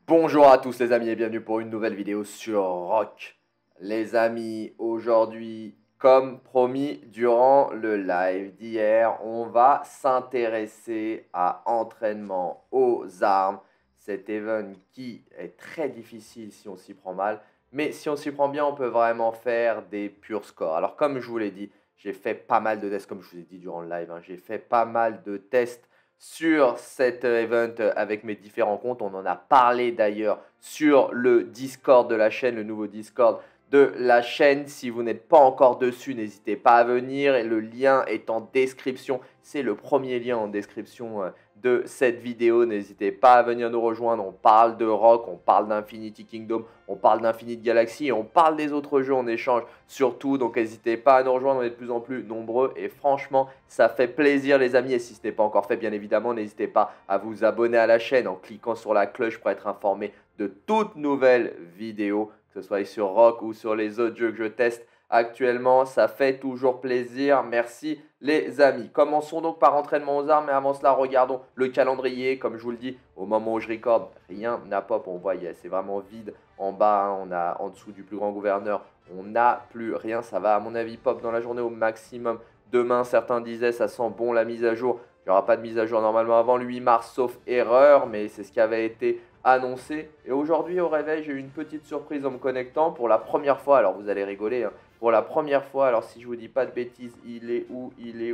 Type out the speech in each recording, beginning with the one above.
Bonjour à tous les amis et bienvenue pour une nouvelle vidéo sur Rock. Les amis, aujourd'hui, comme promis durant le live d'hier, on va s'intéresser à entraînement aux armes. Cet event qui est très difficile si on s'y prend mal, mais si on s'y prend bien, on peut vraiment faire des purs scores. Alors comme je vous l'ai dit, j'ai fait pas mal de tests, comme je vous ai dit durant le live, j'ai fait pas mal de tests sur cet event avec mes différents comptes. On en a parlé d'ailleurs sur le Discord de la chaîne, le nouveau Discord de la chaîne. Si vous n'êtes pas encore dessus, n'hésitez pas à venir. Et le lien est en description. C'est le premier lien en description de cette vidéo. N'hésitez pas à venir nous rejoindre. On parle de Rock, on parle d'Infinity Kingdom, on parle d'Infinite Galaxy et on parle des autres jeux en échange surtout. Donc n'hésitez pas à nous rejoindre, on est de plus en plus nombreux et franchement ça fait plaisir les amis. Et si ce n'est pas encore fait bien évidemment, n'hésitez pas à vous abonner à la chaîne en cliquant sur la cloche pour être informé de toutes nouvelles vidéos, que ce soit sur Rock ou sur les autres jeux que je teste actuellement. Ça fait toujours plaisir. Merci les amis. Commençons donc par entraînement aux armes. Mais avant cela, regardons le calendrier. Comme je vous le dis, au moment où je recorde, rien n'a pop. On voit, c'est vraiment vide en bas. On a en dessous du plus grand gouverneur, on n'a plus rien. Ça va à mon avis pop dans la journée au maximum. Demain, certains disaient, ça sent bon la mise à jour. Il n'y aura pas de mise à jour normalement avant le 8 mars, sauf erreur. Mais c'est ce qui avait été annoncé. Et aujourd'hui, au réveil, j'ai eu une petite surprise en me connectant pour la première fois. Alors, vous allez rigoler, pour la première fois. Alors, si je vous dis pas de bêtises, il est où?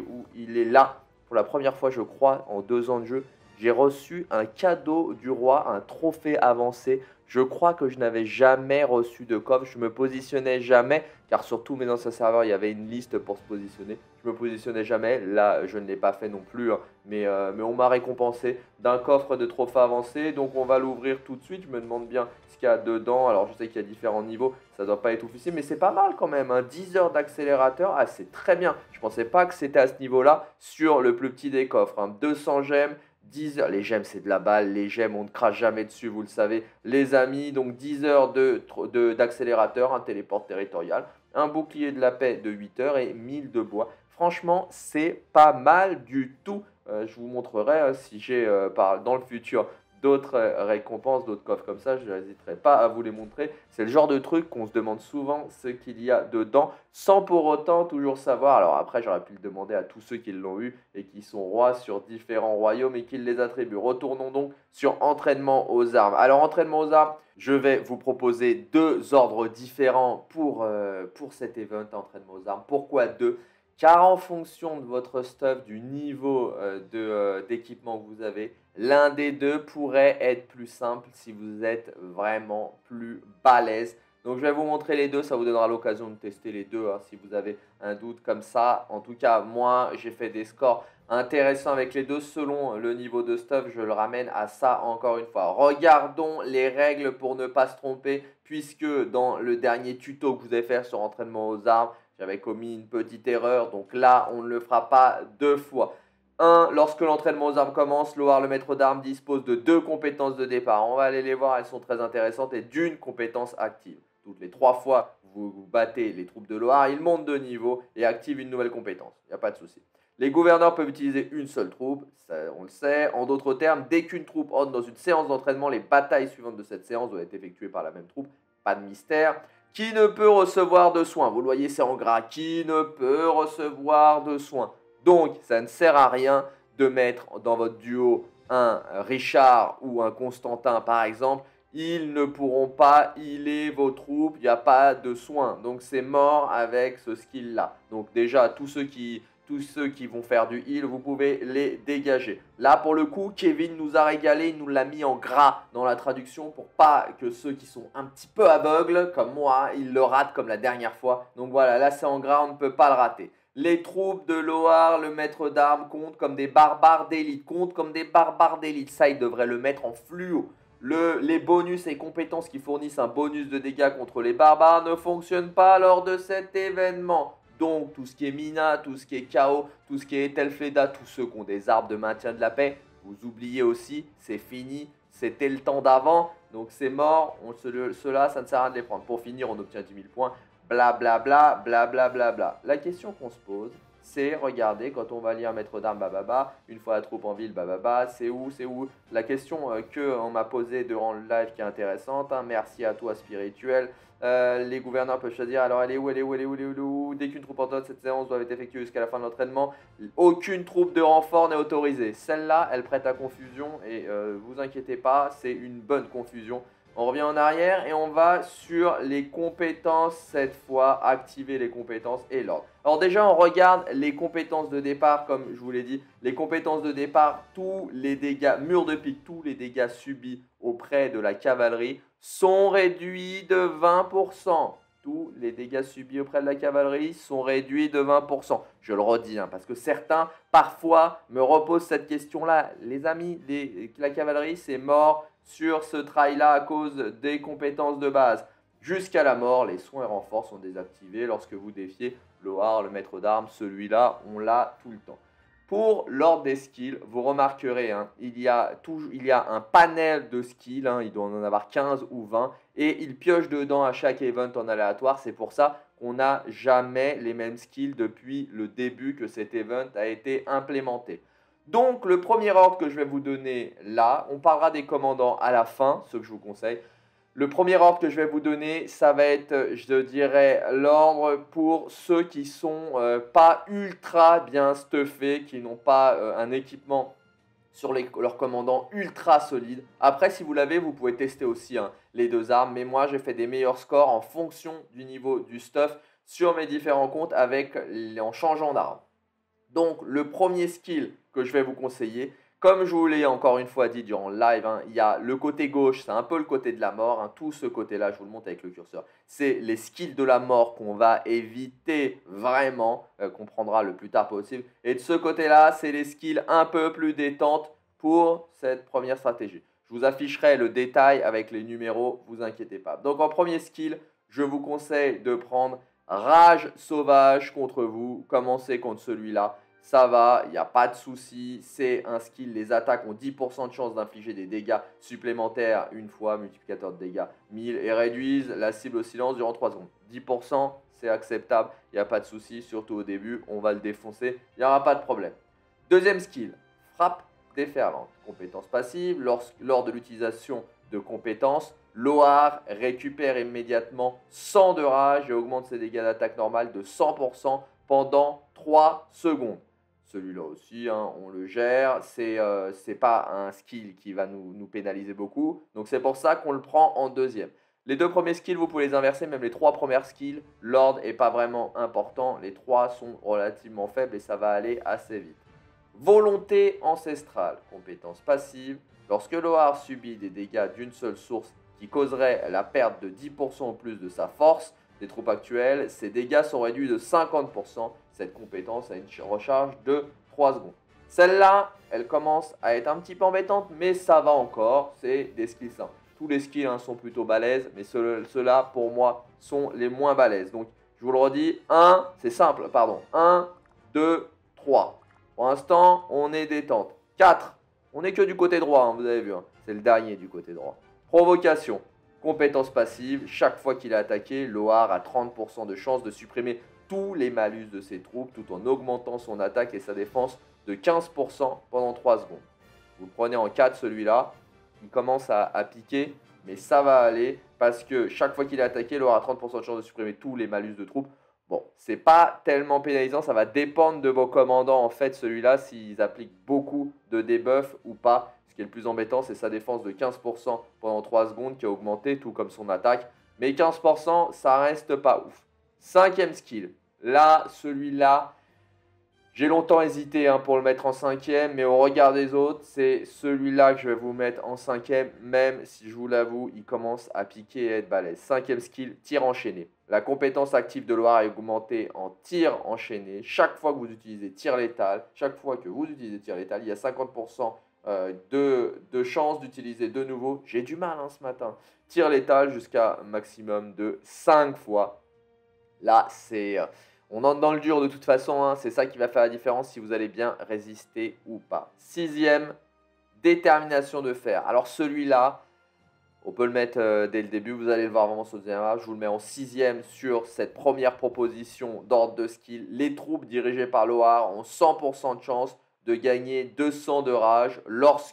Il est là. Pour la première fois, je crois, en 2 ans de jeu, j'ai reçu un cadeau du roi, un trophée avancé. Je crois que je n'avais jamais reçu de coffre. Je me positionnais jamais, car sur tous mes anciens serveurs, il y avait une liste pour se positionner. Je me positionnais jamais. Là, je ne l'ai pas fait non plus, mais on m'a récompensé d'un coffre de trophée avancé. Donc, on va l'ouvrir tout de suite. Je me demande bien ce qu'il y a dedans. Alors, je sais qu'il y a différents niveaux. Ça ne doit pas être officiel, mais c'est pas mal quand même. 10 heures d'accélérateur, ah, c'est très bien. Je ne pensais pas que c'était à ce niveau-là sur le plus petit des coffres. 200 gemmes. 10 heures, les gemmes c'est de la balle, les gemmes on ne crache jamais dessus, vous le savez les amis. Donc 10 heures d'accélérateur, un téléport territorial, un bouclier de la paix de 8 heures et 1000 de bois. Franchement c'est pas mal du tout. Je vous montrerai si j'ai dans le futur d'autres récompenses, d'autres coffres comme ça, je n'hésiterai pas à vous les montrer. C'est le genre de truc qu'on se demande souvent ce qu'il y a dedans, sans pour autant toujours savoir. Alors après, j'aurais pu le demander à tous ceux qui l'ont eu et qui sont rois sur différents royaumes et qui les attribuent. Retournons donc sur entraînement aux armes. Alors entraînement aux armes, je vais vous proposer 2 ordres différents pour cet event entraînement aux armes. Pourquoi 2? Car en fonction de votre stuff, du niveau d'équipement que vous avez, l'un des 2 pourrait être plus simple si vous êtes vraiment plus balèze. Donc je vais vous montrer les 2, ça vous donnera l'occasion de tester les 2 si vous avez un doute comme ça. En tout cas, moi j'ai fait des scores intéressants avec les 2 selon le niveau de stuff. Je le ramène à ça encore une fois. Regardons les règles pour ne pas se tromper, puisque dans le dernier tuto que vous allez faire sur entraînement aux armes, j'avais commis une petite erreur, donc là, on ne le fera pas 2 fois. 1. Lorsque l'entraînement aux armes commence, Loar, le maître d'armes, dispose de 2 compétences de départ. On va aller les voir, elles sont très intéressantes, et d'une compétence active. Toutes les 3 fois vous battez les troupes de Loar, ils montent de niveau et activent une nouvelle compétence. Il n'y a pas de souci. Les gouverneurs peuvent utiliser une seule troupe, ça, on le sait. En d'autres termes, dès qu'une troupe entre dans une séance d'entraînement, les batailles suivantes de cette séance doivent être effectuées par la même troupe. Pas de mystère. Qui ne peut recevoir de soins? Vous le voyez, c'est en gras. Qui ne peut recevoir de soins? Donc, ça ne sert à rien de mettre dans votre duo un Richard ou un Constantin, par exemple. Ils ne pourront pas healer vos troupes. Il n'y a pas de soins. Donc, c'est mort avec ce skill-là. Donc, déjà, tous ceux qui vont faire du heal, vous pouvez les dégager. Là, pour le coup, Kevin nous a régalé, il nous l'a mis en gras dans la traduction pour pas que ceux qui sont un petit peu aveugles, comme moi, ils le ratent comme la dernière fois. Donc voilà, là c'est en gras, on ne peut pas le rater. Les troupes de Loar, le maître d'armes, comptent comme des barbares d'élite. Ça, il devrait le mettre en fluo. Les bonus et compétences qui fournissent un bonus de dégâts contre les barbares ne fonctionnent pas lors de cet événement. Donc, tout ce qui est Mina, tout ce qui est Chaos, tout ce qui est Etelfleda, tous ceux qui ont des arbres de maintien de la paix, vous oubliez aussi, c'est fini, c'était le temps d'avant, donc c'est mort, ceux-là, ça ne sert à rien de les prendre. Pour finir, on obtient 10 000 points, blablabla, blablabla. La question qu'on se pose, c'est, regardez, quand on va lire Maître d'armes, bababa, une fois la troupe en ville, bababa, c'est où, c'est où? La question qu'on m'a posée durant le live qui est intéressante, hein, merci à toi spirituel. Les gouverneurs peuvent choisir, alors elle est où, elle est où, elle est où, elle est où? Dès qu'une troupe en cette séance doit être effectuée jusqu'à la fin de l'entraînement, aucune troupe de renfort n'est autorisée. Celle-là, elle prête à confusion et vous inquiétez pas, c'est une bonne confusion. On revient en arrière et on va sur les compétences cette fois, activer les compétences et l'ordre. Alors déjà, on regarde les compétences de départ, comme je vous l'ai dit. Les compétences de départ, tous les dégâts, mur de pique, tous les dégâts subis auprès de la cavalerie sont réduits de 20%. Tous les dégâts subis auprès de la cavalerie sont réduits de 20%. Je le redis, hein, parce que certains, parfois, me reposent cette question-là. Les amis, la cavalerie, c'est mort sur ce trail-là à cause des compétences de base. Jusqu'à la mort, les soins et renforts sont désactivés lorsque vous défiez Lohar, le maître d'armes. Celui-là, on l'a tout le temps. Pour l'ordre des skills, vous remarquerez, hein, il y a un panel de skills, hein, il doit en avoir 15 ou 20, et il pioche dedans à chaque event en aléatoire. C'est pour ça qu'on n'a jamais les mêmes skills depuis le début que cet event a été implémenté. Donc, le premier ordre que je vais vous donner là, on parlera des commandants à la fin, ce que je vous conseille. Le premier ordre que je vais vous donner, ça va être, je dirais, l'ordre pour ceux qui sont pas ultra bien stuffés, qui n'ont pas un équipement sur leurs commandants ultra solide. Après, si vous l'avez, vous pouvez tester aussi hein, les deux armes. Mais moi, j'ai fait des meilleurs scores en fonction du niveau du stuff sur mes différents comptes en changeant d'arme. Donc, le premier skill que je vais vous conseiller, comme je vous l'ai encore une fois dit durant le live, hein, il y a le côté gauche, c'est un peu le côté de la mort. Hein, tout ce côté-là, je vous le montre avec le curseur, c'est les skills de la mort qu'on va éviter vraiment, qu'on prendra le plus tard possible. Et de ce côté-là, c'est les skills un peu plus détente pour cette première stratégie. Je vous afficherai le détail avec les numéros, vous inquiétez pas. Donc en premier skill, je vous conseille de prendre Rage sauvage contre vous. Commencez contre celui-là. Ça va, il n'y a pas de souci. C'est un skill. Les attaques ont 10% de chance d'infliger des dégâts supplémentaires une fois, multiplicateur de dégâts 1000 et réduisent la cible au silence durant 3 secondes. 10%, c'est acceptable. Il n'y a pas de souci. Surtout au début, on va le défoncer. Il n'y aura pas de problème. Deuxième skill, frappe déferlante. Compétence passive. Lors de l'utilisation de compétences, Lohar récupère immédiatement 100 de rage et augmente ses dégâts d'attaque normale de 100% pendant 3 secondes. Celui-là aussi, hein, on le gère. C'est pas un skill qui va nous pénaliser beaucoup. Donc c'est pour ça qu'on le prend en deuxième. Les deux premiers skills, vous pouvez les inverser. Même les trois premières skills, l'ordre n'est pas vraiment important. Les trois sont relativement faibles et ça va aller assez vite. Volonté ancestrale, compétence passive. Lorsque Lohar subit des dégâts d'une seule source qui causerait la perte de 10% ou plus de sa force des troupes actuelles, ces dégâts sont réduits de 50%. Cette compétence a une recharge de 3 secondes. Celle-là, elle commence à être un petit peu embêtante, mais ça va encore. C'est des skills simples. Tous les skills hein, sont plutôt balèzes, mais ceux-là, pour moi, sont les moins balèzes. Donc, je vous le redis, c'est simple, pardon. 1, 2, 3. Pour l'instant, on est détente. 4. On n'est que du côté droit, hein, vous avez vu. Hein. C'est le dernier du côté droit. Provocation. Compétence passive. Chaque fois qu'il est attaqué, Lohar a 30% de chance de supprimer tous les malus de ses troupes tout en augmentant son attaque et sa défense de 15% pendant 3 secondes. Vous le prenez en 4 celui-là. Il commence à piquer, mais ça va aller parce que chaque fois qu'il est attaqué, Lohar a 30% de chance de supprimer tous les malus de troupes. Bon, c'est pas tellement pénalisant, ça va dépendre de vos commandants en fait, celui-là, s'ils appliquent beaucoup de debuff ou pas. Ce qui est le plus embêtant, c'est sa défense de 15% pendant 3 secondes qui a augmenté, tout comme son attaque. Mais 15%, ça reste pas ouf. Cinquième skill. Là, celui-là, j'ai longtemps hésité hein, pour le mettre en cinquième, mais au regard des autres, c'est celui-là que je vais vous mettre en cinquième, même si je vous l'avoue, il commence à piquer et à être balèze. Cinquième skill, tir enchaîné. La compétence active de Lohar est augmentée en tir enchaîné. Chaque fois que vous utilisez tir létal, il y a 50% de chance d'utiliser de nouveau. J'ai du mal hein, ce matin. Tir létal jusqu'à un maximum de 5 fois. Là, c'est... on entre dans le dur de toute façon, hein. C'est ça qui va faire la différence si vous allez bien résister ou pas. Sixième, détermination de fer. Alors celui-là, On peut le mettre dès le début, vous allez le voir vraiment sur le deuxième rage. Je vous le mets en 6e sur cette première proposition d'ordre de skill. Les troupes dirigées par Loar ont 100% de chance de gagner 200 de rage lors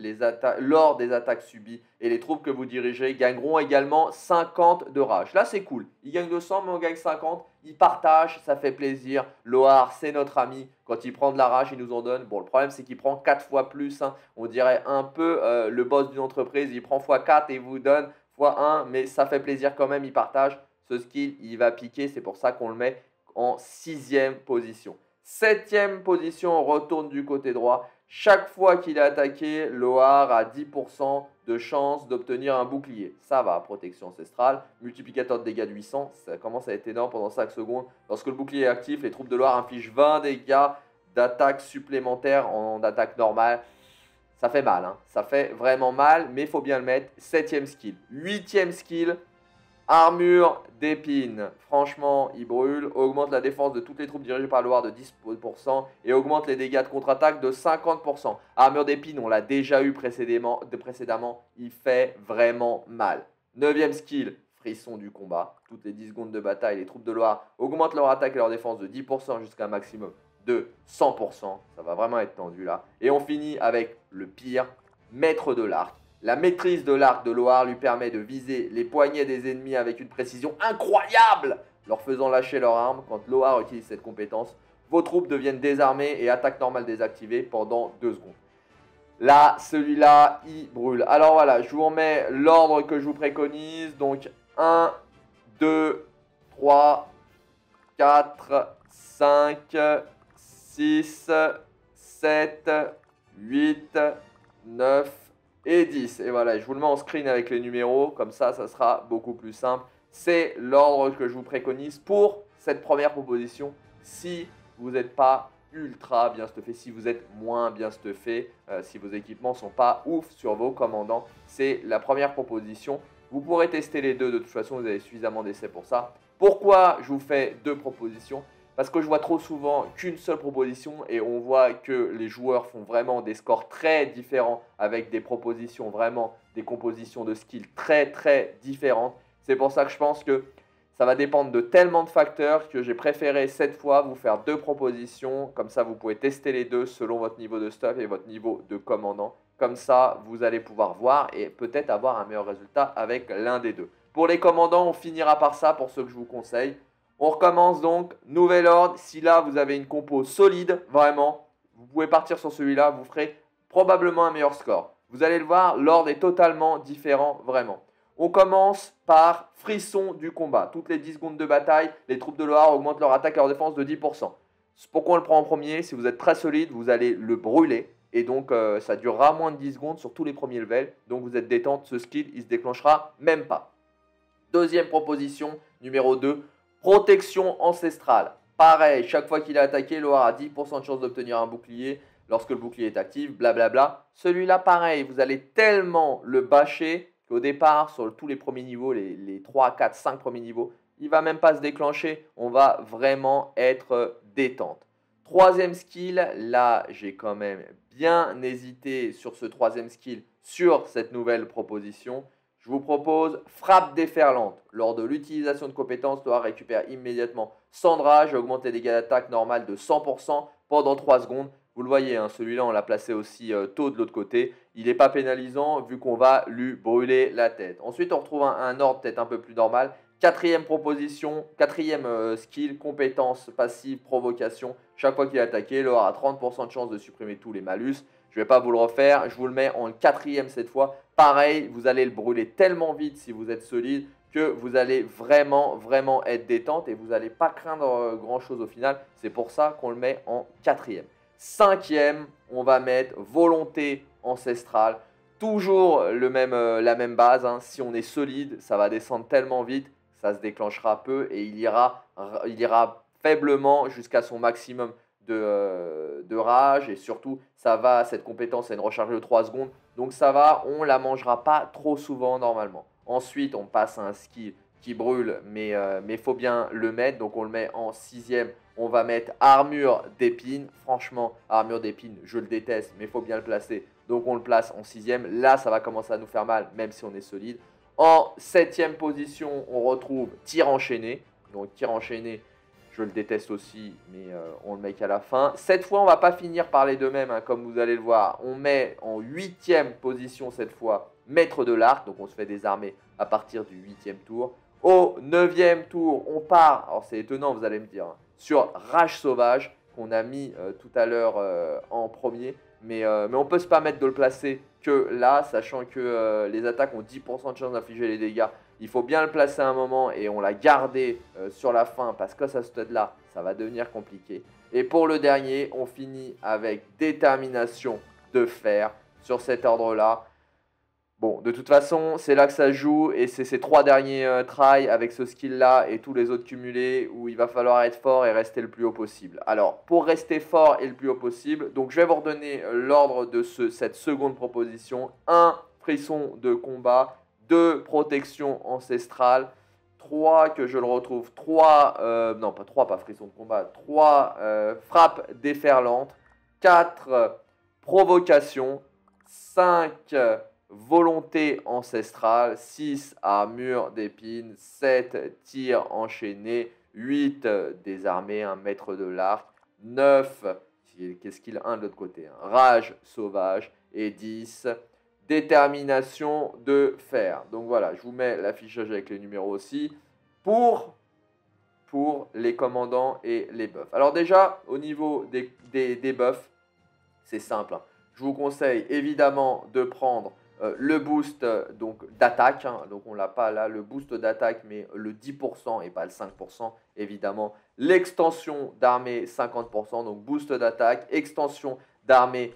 des attaques subies. Et les troupes que vous dirigez gagneront également 50 de rage. Là, c'est cool. Ils gagnent 200, mais on gagne 50. Ils partagent, ça fait plaisir. Loar, c'est notre ami. Quand il prend de la rage, il nous en donne. Bon, le problème, c'est qu'il prend 4 fois plus. Hein. On dirait un peu le boss d'une entreprise. Il prend x4 et il vous donne x1. Mais ça fait plaisir quand même, il partage. Ce skill, il va piquer. C'est pour ça qu'on le met en 6e position. 7e position, on retourne du côté droit. Chaque fois qu'il est attaqué, Loar a 10% de chance d'obtenir un bouclier. Ça va, protection ancestrale, multiplicateur de dégâts de 800, ça commence à être énorme pendant 5 secondes. Lorsque le bouclier est actif, les troupes de Loar infligent 20 dégâts d'attaque supplémentaire en attaque normale. Ça fait mal, hein. Ça fait vraiment mal, mais il faut bien le mettre. 7e skill. 8e skill. Armure d'épine, franchement, il brûle, augmente la défense de toutes les troupes dirigées par Loar de 10% et augmente les dégâts de contre-attaque de 50%. Armure d'épine, on l'a déjà eu précédemment, il fait vraiment mal. 9e skill, frisson du combat. Toutes les 10 secondes de bataille, les troupes de Loar augmentent leur attaque et leur défense de 10% jusqu'à un maximum de 100%. Ça va vraiment être tendu là. Et on finit avec le pire, maître de l'arc. La maîtrise de l'arc de Loar lui permet de viser les poignets des ennemis avec une précision incroyable, leur faisant lâcher leur arme. Quand Loar utilise cette compétence, vos troupes deviennent désarmées et attaque normale désactivée pendant 2 secondes. Là, celui-là, il brûle. Alors voilà, je vous remets l'ordre que je vous préconise. Donc 1, 2, 3, 4, 5, 6, 7, 8, 9 et 10. Et voilà, je vous le mets en screen avec les numéros. Comme ça sera beaucoup plus simple. C'est l'ordre que je vous préconise pour cette première proposition. Si vous n'êtes pas ultra bien stuffé, si vous êtes moins bien stuffé, si vos équipements ne sont pas ouf sur vos commandants, c'est la première proposition. Vous pourrez tester les deux, de toute façon vous avez suffisamment d'essais pour ça. Pourquoi je vous fais 2 propositions? Parce que je vois trop souvent qu'une seule proposition et on voit que les joueurs font vraiment des scores très différents avec des propositions, vraiment des compositions de skills très différentes. C'est pour ça que je pense que ça va dépendre de tellement de facteurs que j'ai préféré cette fois vous faire 2 propositions. Comme ça, vous pouvez tester les deux selon votre niveau de stuff et votre niveau de commandant. Comme ça, vous allez pouvoir voir et peut-être avoir un meilleur résultat avec l'un des deux. Pour les commandants, on finira par ça pour ceux que je vous conseille. On recommence donc, nouvel ordre. Si là, vous avez une compo solide, vraiment, vous pouvez partir sur celui-là. Vous ferez probablement un meilleur score. Vous allez le voir, l'ordre est totalement différent, vraiment. On commence par frisson du combat. Toutes les 10 secondes de bataille, les troupes de Loar augmentent leur attaque et leur défense de 10%. Pourquoi on le prend en premier? Si vous êtes très solide, vous allez le brûler. Et donc, ça durera moins de 10 secondes sur tous les premiers levels. Donc, vous êtes détente. Ce skill, il ne se déclenchera même pas. Deuxième proposition, numéro 2. Protection ancestrale. Pareil, chaque fois qu'il est attaqué, Loar a 10% de chance d'obtenir un bouclier lorsque le bouclier est actif, blablabla. Celui-là, pareil, vous allez tellement le bâcher qu'au départ, sur tous les premiers niveaux, les 3, 4, 5 premiers niveaux, il ne va même pas se déclencher. On va vraiment être détente. Troisième skill, là, j'ai quand même bien hésité sur ce troisième skill, sur cette nouvelle proposition. Je vous propose frappe déferlante. Lors de l'utilisation de compétences, Loar récupère immédiatement 100 de rage et augmente les dégâts d'attaque normales de 100% pendant 3 secondes. Vous le voyez, hein, celui-là, on l'a placé aussi tôt de l'autre côté. Il n'est pas pénalisant vu qu'on va lui brûler la tête. Ensuite, on retrouve un ordre peut-être un peu plus normal. Quatrième proposition, quatrième skill, compétence passive, provocation. Chaque fois qu'il est attaqué, Loar a 30% de chance de supprimer tous les malus. Je ne vais pas vous le refaire, je vous le mets en quatrième cette fois. Pareil, vous allez le brûler tellement vite si vous êtes solide que vous allez vraiment être détente et vous n'allez pas craindre grand chose au final. C'est pour ça qu'on le met en quatrième. Cinquième, on va mettre volonté ancestrale. Toujours la même base, hein. Si on est solide, ça va descendre tellement vite, ça se déclenchera peu et il ira faiblement jusqu'à son maximum de rage. Et surtout, cette compétence a une recharge de 3 secondes. Donc ça va, on ne la mangera pas trop souvent normalement. Ensuite, on passe à un skill qui brûle, mais il faut bien le mettre. Donc on le met en sixième. On va mettre armure d'épine. Franchement, armure d'épine, je le déteste, mais il faut bien le placer. Donc on le place en 6e. Là, ça va commencer à nous faire mal, même si on est solide. En 7e position, on retrouve tir enchaîné. Donc tir enchaîné, je le déteste aussi, mais on le met qu'à la fin. Cette fois, on ne va pas finir par les deux mêmes, hein, comme vous allez le voir. On met en 8e position cette fois maître de l'arc. Donc on se fait désarmer à partir du 8e tour. Au 9e tour, on part, alors c'est étonnant, vous allez me dire, hein, sur Rage Sauvage, qu'on a mis tout à l'heure en premier. Mais on peut se permettre de le placer que là, sachant que les attaques ont 10% de chance d'infliger les dégâts. Il faut bien le placer à un moment et on l'a gardé sur la fin parce que ça stade là, ça va devenir compliqué. Et pour le dernier, on finit avec détermination de fer sur cet ordre-là. Bon, de toute façon, c'est là que ça joue et c'est ces 3 derniers tries avec ce skill-là et tous les autres cumulés où il va falloir être fort et rester le plus haut possible. Alors, pour rester fort et le plus haut possible, donc je vais vous redonner l'ordre de cette seconde proposition. 1, frisson de combat. 2, protection ancestrale. 3, que je le retrouve. 3, non pas 3, pas frisson de combat. 3, frappe déferlante. 4, provocation. 5, volonté ancestrale. 6, armure d'épines. 7, tir enchaîné. 8, désarmé, un maître de l'arc. 9, qu'est-ce qu'il a un de l'autre côté, hein, rage sauvage. Et 10, détermination de fer. Donc voilà, je vous mets l'affichage avec les numéros aussi pour les commandants et les buffs. Alors déjà, au niveau des buffs, c'est simple, hein. Je vous conseille évidemment de prendre le boost d'attaque, hein. Donc on l'a pas là, le boost d'attaque, mais le 10% et pas le 5%, évidemment. L'extension d'armée 50%, donc boost d'attaque, extension d'armée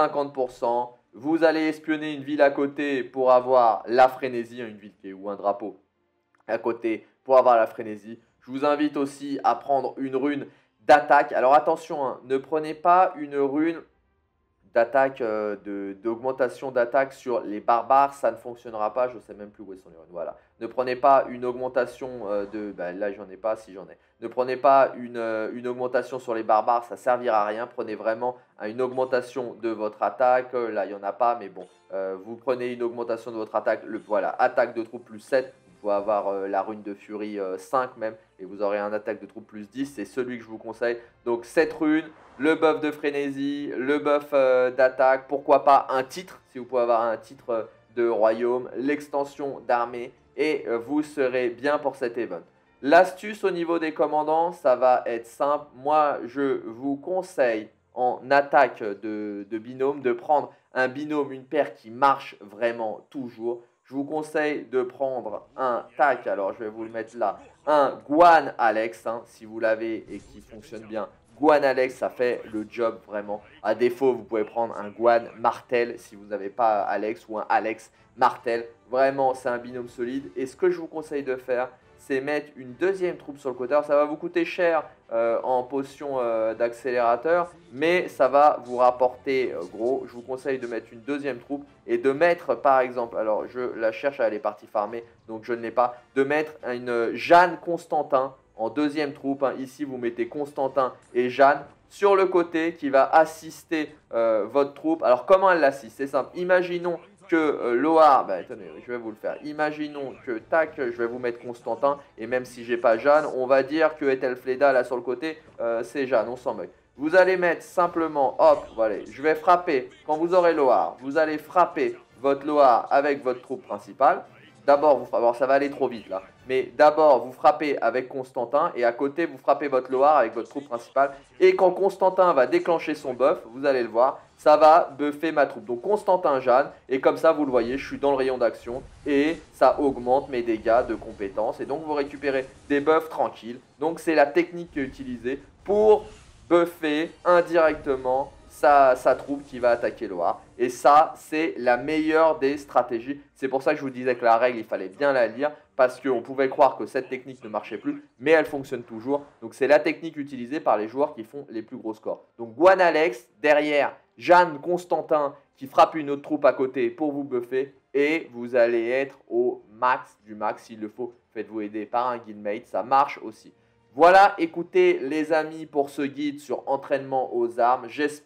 50%. Vous allez espionner une ville à côté pour avoir la frénésie, une ville qui est ou un drapeau à côté pour avoir la frénésie. Je vous invite aussi à prendre une rune d'attaque. Alors attention, hein, ne prenez pas une rune d'attaque, d'augmentation d'attaque sur les barbares, ça ne fonctionnera pas, je ne sais même plus où sont les runes, voilà. Ne prenez pas une augmentation là j'en ai pas, si j'en ai. Ne prenez pas une augmentation sur les barbares, ça ne servira à rien, prenez vraiment une augmentation de votre attaque, là il n'y en a pas, mais bon, vous prenez une augmentation de votre attaque, voilà, attaque de troupes plus 7, vous pouvez avoir la rune de furie 5 même, et vous aurez un attaque de troupes plus 10, c'est celui que je vous conseille, donc cette rune, le buff de frénésie, le buff d'attaque, pourquoi pas un titre, si vous pouvez avoir un titre de royaume, l'extension d'armée, et vous serez bien pour cet event. L'astuce au niveau des commandants, ça va être simple. Moi, je vous conseille en attaque de binôme de prendre un binôme, une paire qui marche vraiment toujours. Je vous conseille de prendre un tac, alors je vais vous le mettre là, un Guan Alex, hein, si vous l'avez et qui fonctionne bien. Guan Alex, ça fait le job vraiment. À défaut, vous pouvez prendre un Guan Martel si vous n'avez pas Alex ou un Alex Martel. Vraiment, c'est un binôme solide. Et ce que je vous conseille de faire, c'est mettre une deuxième troupe sur le côté. Alors, ça va vous coûter cher en potion d'accélérateur, mais ça va vous rapporter gros. Je vous conseille de mettre une deuxième troupe et de mettre, par exemple, alors je la cherche, elle est partie farmer, donc je ne l'ai pas, de mettre une Jeanne Constantin en deuxième troupe, hein. Ici, vous mettez Constantin et Jeanne sur le côté qui va assister votre troupe. Alors, comment elle l'assiste? C'est simple. Imaginons que Loar, attendez, je vais vous le faire. Imaginons que, tac, je vais vous mettre Constantin. Et même si j'ai pas Jeanne, on va dire que Ethelfleda, là sur le côté, c'est Jeanne, on s'en moque. Vous allez mettre simplement, hop, voilà, je vais frapper. Quand vous aurez Loar, vous allez frapper votre Loar avec votre troupe principale. D'abord, ça va aller trop vite là. Mais d'abord, vous frappez avec Constantin et à côté, vous frappez votre Loar avec votre troupe principale. Et quand Constantin va déclencher son buff, vous allez le voir, ça va buffer ma troupe. Donc Constantin, Jeanne, et comme ça, vous le voyez, je suis dans le rayon d'action et ça augmente mes dégâts de compétences. Et donc, vous récupérez des buffs tranquilles. Donc, c'est la technique qui est utilisée pour buffer indirectement sa troupe qui va attaquer Loar. Et ça, c'est la meilleure des stratégies. C'est pour ça que je vous disais que la règle, il fallait bien la lire, parce qu'on pouvait croire que cette technique ne marchait plus, mais elle fonctionne toujours. Donc c'est la technique utilisée par les joueurs qui font les plus gros scores. Donc Guan Alex, derrière Jeanne Constantin qui frappe une autre troupe à côté pour vous buffer. Et vous allez être au max du max. S'il le faut, faites-vous aider par un guildmate, ça marche aussi. Voilà, écoutez les amis pour ce guide sur entraînement aux armes. J'espère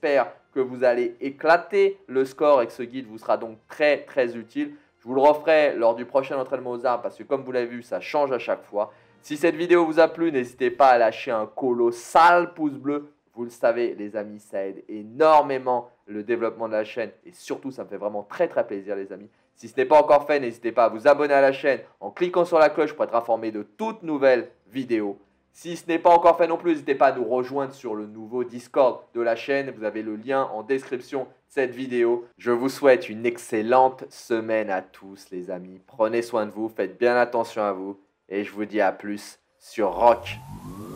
que vous allez éclater le score et que ce guide vous sera donc très très utile. Je vous le referai lors du prochain entraînement aux armes parce que comme vous l'avez vu, ça change à chaque fois. Si cette vidéo vous a plu, n'hésitez pas à lâcher un colossal pouce bleu. Vous le savez les amis, ça aide énormément le développement de la chaîne et surtout ça me fait vraiment très très plaisir les amis. Si ce n'est pas encore fait, n'hésitez pas à vous abonner à la chaîne en cliquant sur la cloche pour être informé de toutes nouvelles vidéos. Si ce n'est pas encore fait non plus, n'hésitez pas à nous rejoindre sur le nouveau Discord de la chaîne. Vous avez le lien en description de cette vidéo. Je vous souhaite une excellente semaine à tous les amis. Prenez soin de vous, faites bien attention à vous et je vous dis à plus sur Rock.